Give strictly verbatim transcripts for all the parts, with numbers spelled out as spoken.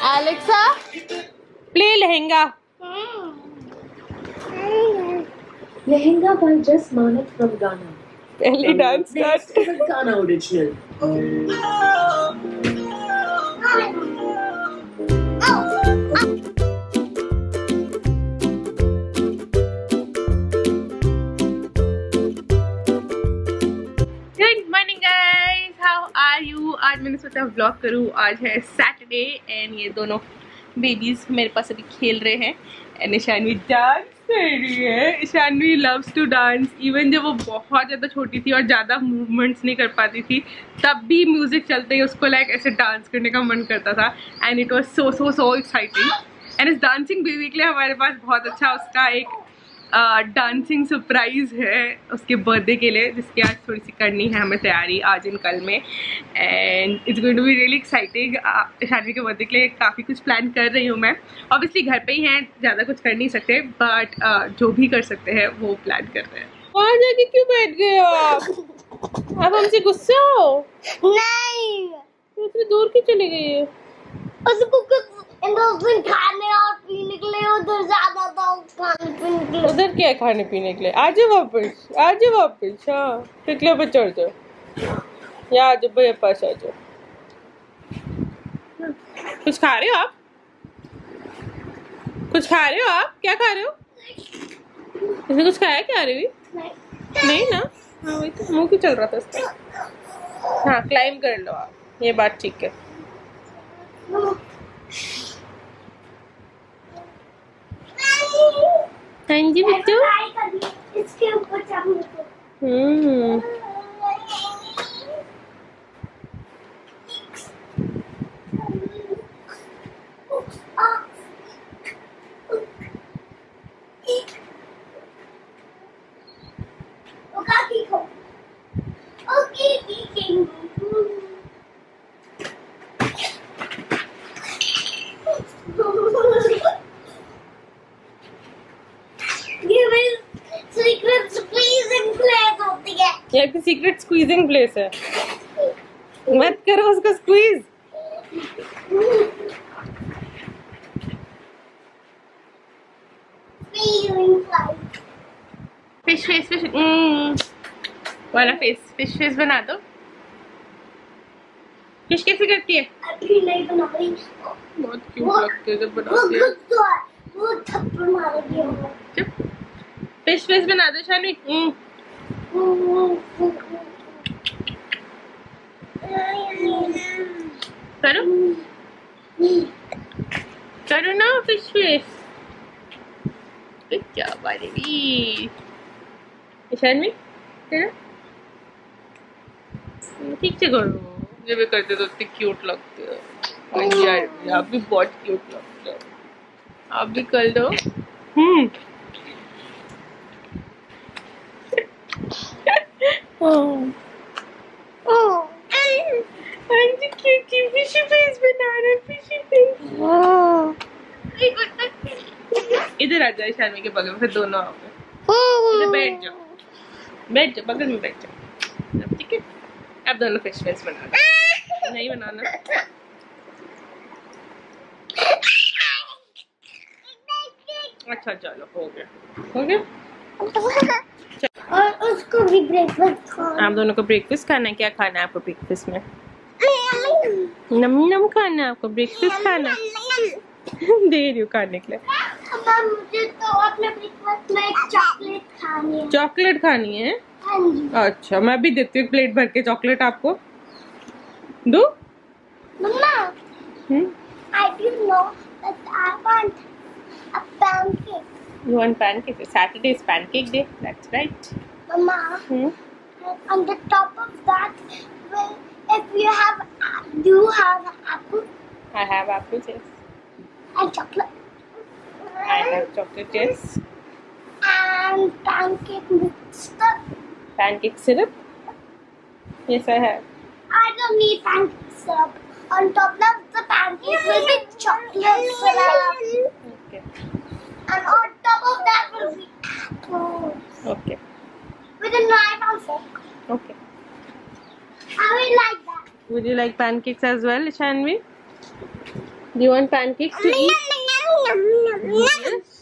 Alexa, play Lehenga. Lehenga by Jess Manik from Ghana. Belly dance Next start. is a Ghana original. Good morning guys, how are you? आज मैंने सोचा vlog करूँ. आज है Saturday and ये दोनों babies मेरे पास अभी खेल रहे हैं एंड ईशानवी डांस कर रही है. Ishanvi loves to dance. Even जब वो बहुत ज़्यादा छोटी थी और ज़्यादा मूवमेंट्स नहीं कर पाती थी तब भी म्यूजिक चलते ही उसको लाइक ऐसे डांस करने का मन करता था and it was so so so exciting. And इस डांसिंग बेबी के लिए हमारे पास बहुत अच्छा उसका एक डांसिंग uh, सरप्राइज है उसके बर्थडे के लिए, जिसकी आज थोड़ी सी करनी है हमें तैयारी आज इन कल में. And it's going to be really exciting. शादी के बर्थडे के लिए काफ़ी कुछ प्लान कर रही हूँ मैं. ऑब्वियसली घर पे ही हैं, ज़्यादा कुछ कर नहीं सकते, बट uh, जो भी कर सकते हैं वो प्लान कर रहे हैं. वहाँ जाके क्यों बैठ गए आप? आप हमसे गुस्सा हो? नहीं, इतनी दूर क्यों चली गई है? उसको कुछ खाने और पीने के लिए उधर ज्यादा था. खाने पीने के लिए उधर क्या है खाने पीने के लिए? आज वापस आज वापस हाँ टिकले पे चढ़ जाओ या आज भैया पास आ जाओ. कुछ खा रहे हो आप? कुछ खा रहे हो आप? क्या खा रहे हो? इसने कुछ खाया क्या रही? नहीं, नहीं ना. हाँ वही तो मुंह क्यों चल रहा था उसका. हाँ क्लाइम कर लो आप, ये बात ठीक है. हाँ जी बच्चों. इसके ऊपर चढ़ने को. हम्म ये सीक्रेट स्क्वीजिंग प्लेस है. मत करो उसको स्क्वीज. फिश फेस फिश वाला फेस. फिश फेस बना दो. फिश कैसे करती है? अभी नहीं बना रही. बहुत क्यूट लगती है जब बनाती है. वो थप्पड़ मारेगी. चुप. फिश फेस बना दो शानवी. करो करो ना फिश फेस. क्या बारी शानवी करो. ठीक से करो. जब भी करते तो इतने क्यूट लगते हो यार. आप भी बहुत क्यूट लगते हो. आप भी कर दो. हम्म फिशी फेस बना रहे. Fishy face. इधर आ जाओ शानवी के बगल में, फिर दोनों आओ. इधर बैठ जाओ. बैठ जाओ बगल में बैठ जाओ. ठीक है. अब दोनों फिश फेस बना दो. नहीं बनाना. अच्छा चलो हो गया हो गया. और उसको भी ब्रेकफास्ट खाना. आप दोनों को ब्रेकफास्ट खाना है. क्या खाना है आपको ब्रेकफास्ट में? नम नम खाना है आपको. ब्रेकफास्ट खाना दे रही हूँ खाने के लिए. मुझे तो अपने ब्रेकफास्ट में चॉकलेट खानी है. चॉकलेट खानी है? हाँ जी. अच्छा मैं भी देती हूँ प्लेट भर के चॉकलेट आपको. दो. मम्मा, hmm? I didn't know that I want a pancake. You want pancake? Saturday is pancake day. That's right. Mama, Hmm? on the top of that, well, if you have, do you have apple I have apples, yes. and chocolate? I have chocolate, yes. And pancake mixed up. Pancake syrup? Yes, I have. I don't need pancake syrup. On top of the pancake will be chocolate syrup. Okay. And on top of that will be apples. Okay. With a knife and fork. Okay. I will like that. Would you like pancakes as well, Shanvi? Do you want pancakes to eat? Yes.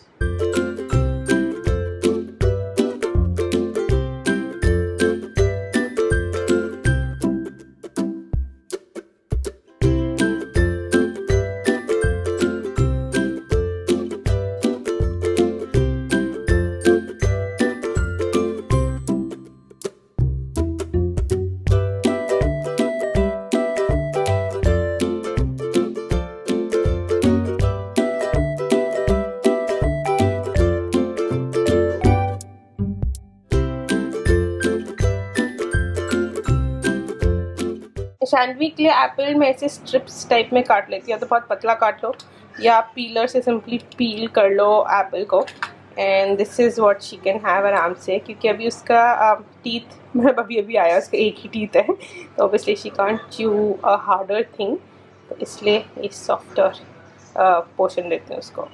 Shanvi के लिए Apple में ऐसे strips type में काट लेती है, तो बहुत पतला काट लो या पीलर से सिंपली पील कर लो एप्पल को। And this is what she can have आराम से, क्योंकि अभी उसका टीथ मतलब अभी अभी आया, उसका एक ही टीथ है, तो obviously she can't chew a harder thing, तो इसलिए एक सॉफ्टर पोर्शन देते हैं उसको।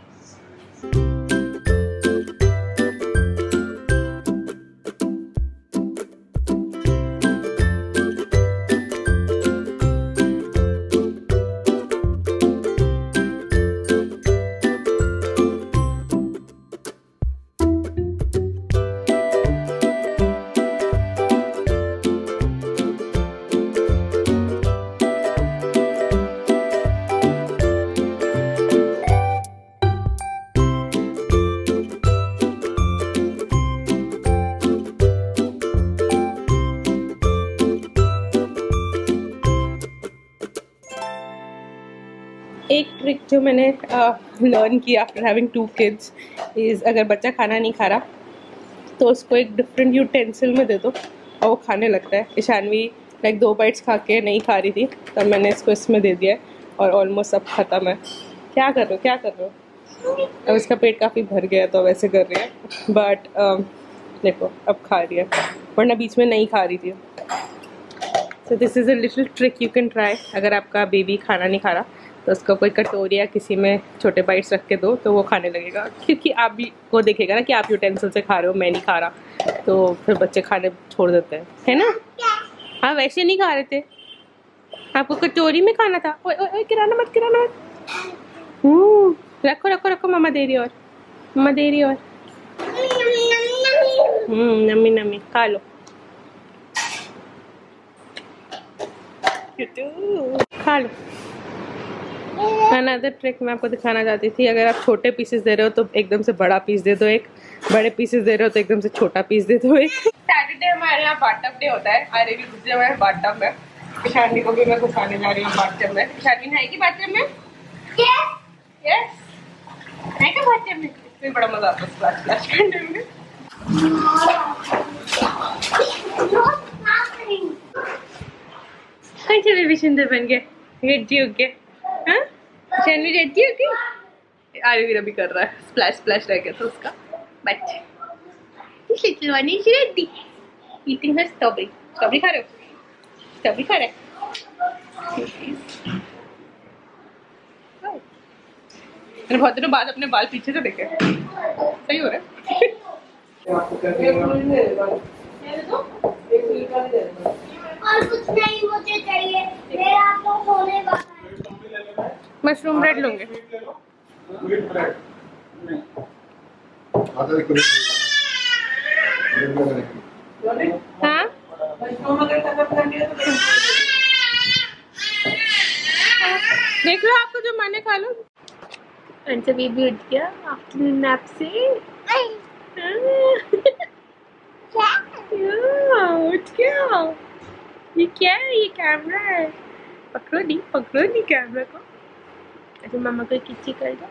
एक ट्रिक जो मैंने लर्न की after having two kids is, अगर बच्चा खाना नहीं खा रहा तो उसको एक डिफरेंट यूटेंसिल में दे दो और वो खाने लगता है। ईशानवी लाइक दो बाइट्स खा के नहीं खा रही थी, तब मैंने इसको इसमें दे दिया है और ऑलमोस्ट सब ख़त्म है। क्या कर रहे हो क्या कर रहे हो? अब इसका पेट काफ़ी भर गया तो वैसे कर रही है, बट देखो अब खा रही है, वरना बीच में नहीं खा रही थी। So this is a little trick you can try. अगर आपका बेबी खाना नहीं खा रहा तो उसको कोई कटोरी या किसी में छोटे बाइट्स रख के दो तो वो खाने लगेगा, क्योंकि आप भी को देखेगा ना कि आप यूटेंसिल से खा रहे हो, मैं नहीं खा रहा, तो फिर बच्चे खाने छोड़ देते हैं, है ना। हाँ वैसे नहीं खा रहे थे, आपको कटोरी में खाना था। ओए ओए गिराना मत गिराना मत। हम्म रखो रखो रखो, मम्मा दे रही और मम्मा दे रही और हम्म नमी नमी खा लो, खा लो। अनदर ट्रिक मैं आपको दिखाना चाहती थी, अगर आप छोटे पीसेस दे रहे हो तो एकदम से बड़ा पीस दे दो एक, बड़े पीसेस दे रहे हो तो एकदम से छोटा पीस दे दो एक। सैटरडे हमारे यहाँ बाथटब डे होता है, अरे भी घुस जाए हमारे बाथटब में। ईशानवी को भी मैं घुसाने जा रही हूँ बाथटब में। ईशानवी नहाएगी बाथटब में? यस नहाएगा बाथटब में, इसमें बड़ा मजा आता है स्प्लैश स्प्लैश करने में। अच्छा बेबी सुंदर बन गया, रेडी हो गया। हाँ शानवी रेडी हो गई? आरे भी कर रहा है, स्प्लैश स्प्लैश रह गया था उसका, but this little one is ready eating her strawberry। Strawberry खा रहे हो? स्ट्रॉबेरी खा रहे मैंने बहुत दिनों बाद अपने बाल पीछे से देखे, सही हो रहा है। और कुछ नहीं मुझे चाहिए, मेरा तो होने वाला है। मशरूम ब्रेड लूंगे। हाँ देख लो, आपको जो माने खा लो। अंशा बेबी उठ गया आफ्टरनून नैप से। उठ गया। ये क्या है? ये कैमरा है, पकड़ो नहीं पकड़ो नहीं कैमरा को। अच्छा मामा को किच्ची कर दो।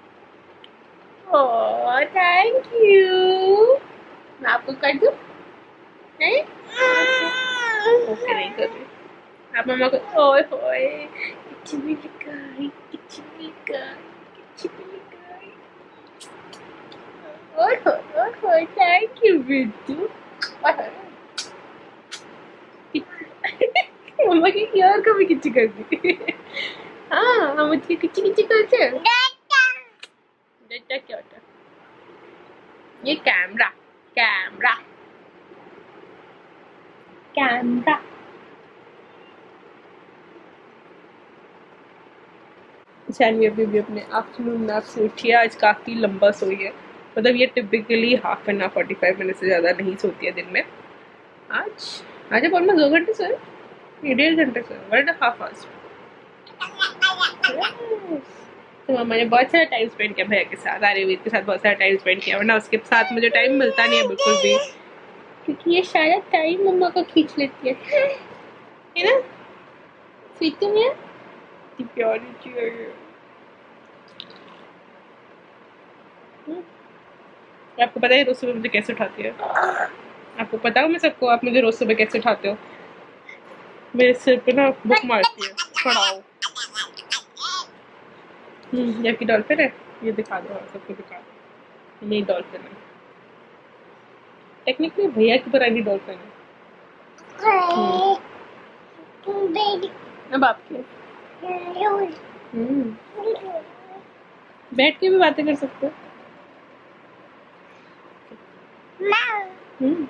Oh thank you. मैं आपको कर दूँ? नहीं ओके नहीं कर रही। आप मामा को ओए होए किच्ची भी लगाई, किच्ची भी लगाई, किच्ची भी लगाई। ओए होए ओए होए थैंक यू बिट्टू। मम्मा की यार कभी किच्ची कर दी। हाँ हम उसकी किच्ची किच्ची करते हैं। डेटा क्या होता है? ये कैमरा कैमरा कैमरा। शानवी अभी भी अपने आफ्टरनून नैप से उठी है। आज काफ़ी लंबा सोई है, मतलब ये typically half an hour forty five minute से ज़्यादा नहीं सोती है दिन में। आज आज अब ऑलमोस्ट दो घंटे सोए, ये डेढ़ घंटे सोए, वन एंड हाफ आवर्स। तो मम्मा ने बहुत सारा टाइम स्पेंड किया भैया के साथ, आर्यवीर के साथ बहुत सारा टाइम स्पेंड किया, वरना उसके साथ मुझे टाइम मिलता नहीं है बिल्कुल भी, क्योंकि ये सारा टाइम मम्मा को खींच लेती है, है ना? स्वीट तुम यार प्यारी चीज़। आपको पता है रोज सुबह मुझे कैसे उठाती है? आपको पता हो मैं सबको, आप मुझे रोज सुबह कैसे उठाते हो? मेरे सिर पे ना बुक मारती है, पढ़ाओ। हम्म, ये आपकी डॉल्फिन है, ये दिखा दो सबको, दिखा दो। नहीं डॉल्फिन है, टेक्निकली भैया की पुरानी डॉल्फिन है। अब आपके हम्म बैठ के भी बातें कर सकते हो। Hmm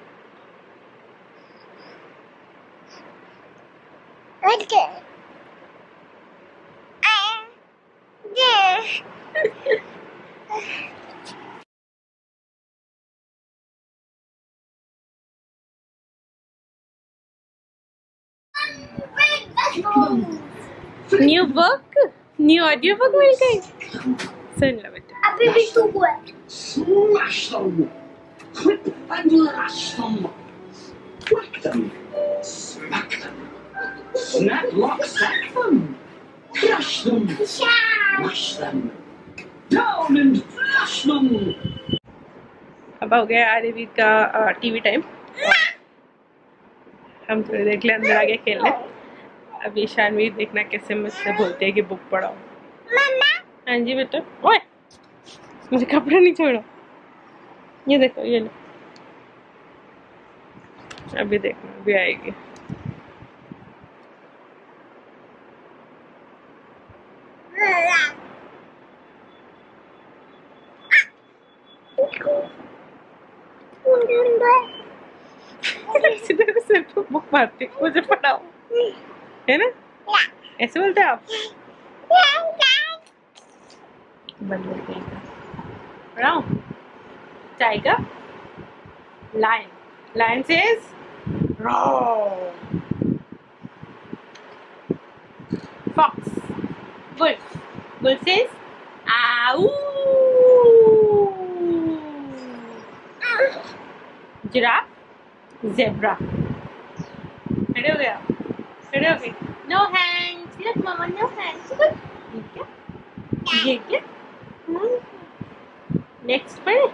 new book, new audio book मिल गई, सुन लो बेटा। अभी भी तू हुआ Smash them! Clip and lash them! Whack them! Smack them! Snap, lock, sack them! Crush them! Mash them! Down and flush them! अब हो गया आर्यवीर का टीवी टाइम, हम थोड़ी देर के लिए अंदर आ गए खेलने। अभी शानवी देखना कैसे मुझसे बोलते हैं कि बुक पढ़ाओ। हाँ जी बेटा, ओए मुझे कपड़ा नहीं छोड़ो, ये देखो, ये लो, अभी देखना, अभी आएगी। सीधे सिर पे बुक मारती, मुझे पढ़ाओ, है ना? ऐसे बोलते हैं आप? बंद कर देगा, पढ़ाओ। Tiger, lion, lion says roar, fox, wolf, wolf says ow, giraffe, zebra। खड़े हो गया, खड़े हो गए, no hands, look mama, no hands, ये क्या, ये क्या, नेक्स्ट पर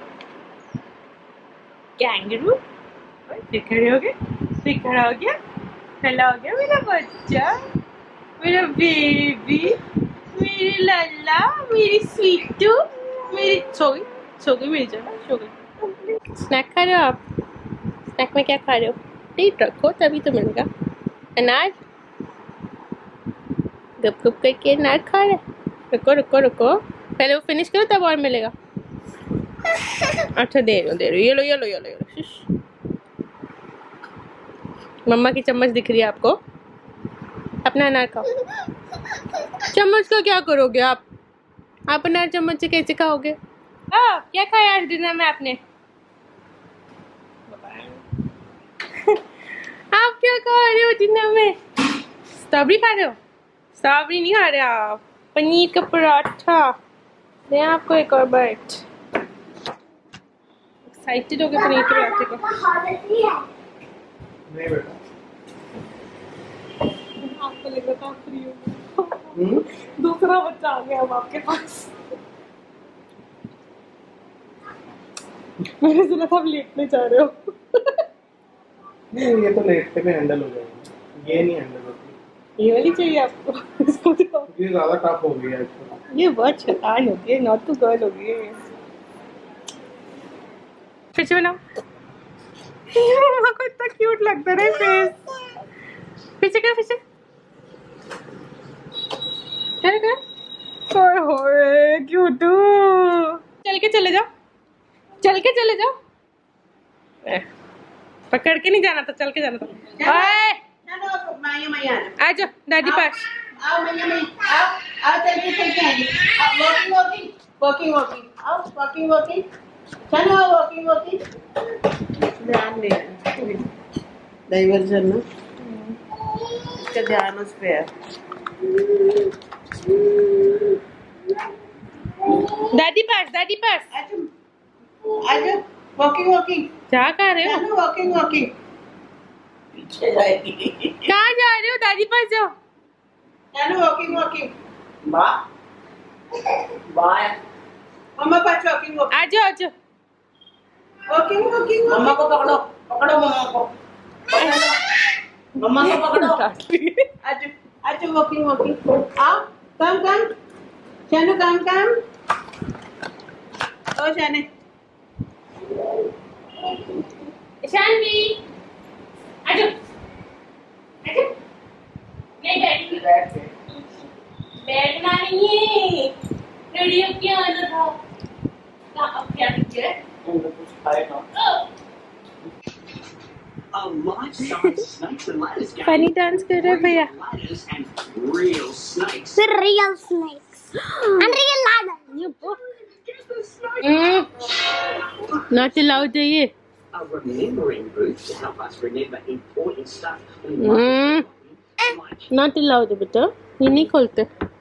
कैंगरू, फिर खड़े हो गए, फिर खड़ा हो गया, खड़ा हो गया मेरा बच्चा, मेरा बेबी, मेरी लल्ला, मेरी स्वीटू, मेरी सो गई, सो गई मेरी जान, सो गई। स्नैक खा रहे हो आप? स्नैक में क्या खा रहे हो? प्लेट रखो तभी तो मिलेगा। अनाज गप गप करके अनाज खा रहे, रुको रुको रुको, पहले वो फिनिश करो तब और मिलेगा। अच्छा दे रही हूँ, दे रही हूँ, ये लो ये लो ये लो ये लो। मम्मा की चम्मच दिख रही है आपको? अपना अनार खाओ। चम्मच का क्या करोगे आप? आप अनार चम्मच से कैसे खाओगे? आ, क्या खाया आज डिनर में आपने? आप क्या खा रहे हो डिनर में? स्ट्रॉबेरी खा रहे हो? स्ट्रॉबेरी नहीं खा रहे आप, पनीर का पराठा। दें आपको एक और बाइट। एक्साइटेड हो गए पनीर के पराठे को। नहीं बेटा, आपको लग रहा था आप फ्री हो, दूसरा बच्चा आ गया अब आपके पास। मैंने सुना था आप लेटने जा रहे हो। नहीं ये तो लेटते पे हैंडल हो जाएगा, ये नहीं हैंडल होती। ये वाली चाहिए आपको? इसको दिखाओ। ये ज़्यादा टफ हो गया है, ये बहुत शैतान होती है, नॉट टू गर्ल होगी है। फिर से बनाओ। मम्मा को इतना क्यूट लगता है फेस। फिर से कर, फिर से कर कर। ओए होए क्यूटू। चल के चले जाओ, चल के चले जाओ। पकड़ के नहीं जाना था, चल के जाना था। ओए आ जाओ दादी पास। आओ मैया मैया आओ आओ चलिए चल के आइए। वॉकिंग वॉकिंग वॉकिंग वॉकिंग आओ वॉकिंग वॉकिंग चलो आओ वॉकिंग वॉकिंग। ध्यान नहीं डाइवर्जन ना, इसका ध्यान उस पे है। दादी पास दादी पास आज वॉकिंग वॉकिंग क्या कर रहे हो? चलो वॉकिंग वॉकिंग। पीछे जाएगी। कहाँ जा रहे हो? दादी पास जाओ। चलो वॉकिंग वॉकिंग। बाय बाय मम्मा पास वॉकिंग वॉकिंग। आ जाओ आ जाओ। वॉकिंग वॉकिंग मम्मा को पकड़ो पकड़ो मम्मा को मम्मा को पकड़ो। आज आज वॉकिंग वॉकिंग आओ कम कम शानू कम कम ओ शाने शानवी आ जाओ आ जाओ। नहीं बैठिए बैठना नहीं है। रेडी अब क्या आना था? कहाँ अब क्या टीचर है? A life-size snakes and ladders game. Funny dance कर रहे हैं भैया। Ladders and real snakes. The real snakes and real ladder. Not allowed है ये। A remembering booth to help us remember important stuff. Not allowed है बेटा, ये नहीं खोलते।